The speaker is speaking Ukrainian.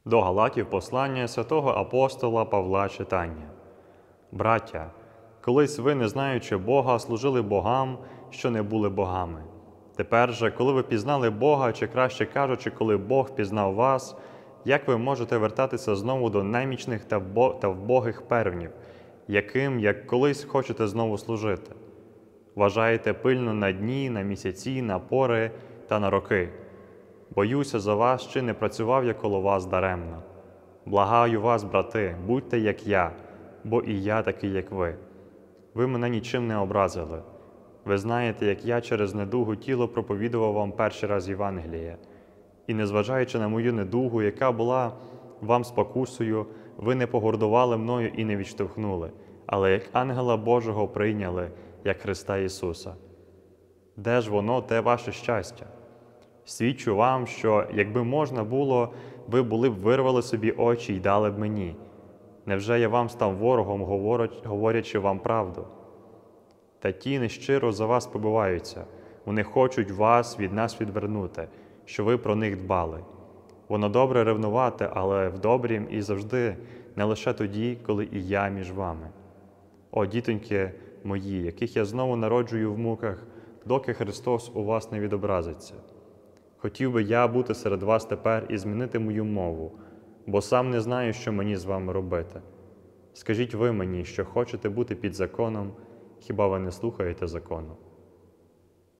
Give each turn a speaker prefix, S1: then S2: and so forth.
S1: До Галатів послання святого апостола Павла читання. Браття, колись ви, не знаючи Бога, служили богам, що не були богами. Тепер же, коли ви пізнали Бога, чи краще кажучи, коли Бог пізнав вас, як ви можете вертатися знову до немічних та вбогих первнів, яким, як колись, хочете знову служити? Вважаєте пильно на дні, на місяці, на пори та на роки. Боюся за вас, чи не працював я коло вас даремно. Благаю вас, брати, будьте як я, бо і я такий, як ви. Ви мене нічим не образили. Ви знаєте, як я через недугу тіло проповідував вам перший раз Євангеліє. І незважаючи на мою недугу, яка була вам спокусою, ви не погордували мною і не відштовхнули, але як ангела Божого прийняли, як Христа Ісуса. Де ж воно, те ваше щастя? Свідчу вам, що, якби можна було, ви були б вирвали собі очі й дали б мені. Невже я вам став ворогом, говорячи вам правду? Та ті нещиро за вас побиваються. Вони хочуть вас від нас відвернути, що ви про них дбали. Воно добре ревнувати, але в добрім і завжди, не лише тоді, коли і я між вами. О, дітоньки мої, яких я знову народжую в муках, доки Христос у вас не відобразиться. Хотів би я бути серед вас тепер і змінити мою мову, бо сам не знаю, що мені з вами робити. Скажіть ви мені, що хочете бути під законом, хіба ви не слухаєте закону?